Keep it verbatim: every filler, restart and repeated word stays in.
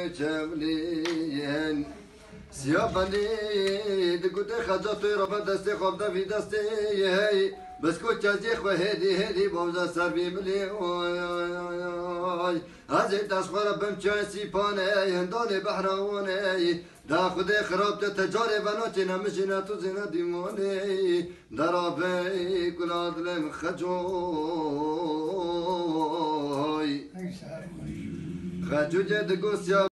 چملین سیاه بندی دکوت خجات رفت دستی خواب دفی دستی بس کو چازی خو هدی هدی بوزا سر بیملی از تشخور بم چاسی پانه هندان بحرانه دا خود خراب تجار بنات نمشینا تو زنا دیمونه درابه گلاد لم خجوی خجوجه دگوسیا